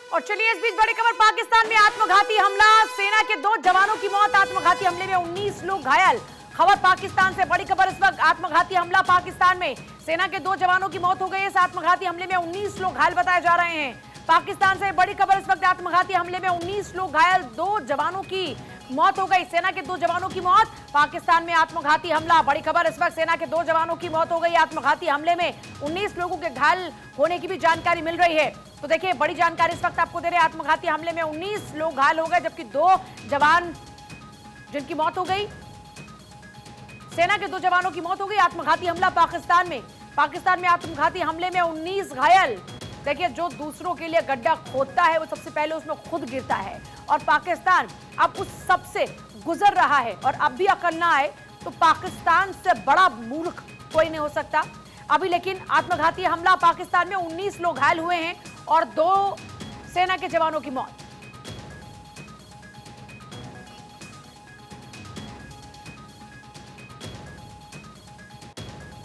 और चलिए इस बीच बड़ी खबर, पाकिस्तान में आत्मघाती हमला, सेना के 2 जवानों की मौत। आत्मघाती हमले में 19 लोग घायल। खबर पाकिस्तान से, बड़ी खबर इस वक्त, आत्मघाती हमला पाकिस्तान में, सेना के 2 जवानों की मौत हो गई। इस आत्मघाती हमले में 19 लोग घायल बताए जा रहे हैं। पाकिस्तान से बड़ी खबर इस वक्त, आत्मघाती हमले में 19 लोग घायल, 2 जवानों की मौत हो गई। सेना के 2 जवानों की मौत, पाकिस्तान में आत्मघाती हमला। बड़ी खबर इस वक्त, सेना के 2 जवानों की मौत हो गई। आत्मघाती हमले में 19 लोगों के घायल होने की भी जानकारी मिल रही है। तो देखिए बड़ी जानकारी इस वक्त आपको दे रहे हैं। आत्मघाती हमले में 19 लोग घायल हो गए, जबकि 2 जवान जिनकी मौत हो गई, सेना के 2 जवानों की मौत हो गई। आत्मघाती हमला पाकिस्तान में आत्मघाती हमले में 19 घायल। देखिए जो दूसरों के लिए गड्ढा खोदता है वो सबसे पहले उसमें खुद गिरता है, और पाकिस्तान अब उस सब से गुजर रहा है। और अब भी अकल ना आए तो पाकिस्तान से बड़ा मूर्ख कोई नहीं हो सकता अभी। लेकिन आत्मघाती हमला पाकिस्तान में 19 लोग घायल हुए हैं और 2 सेना के जवानों की मौत।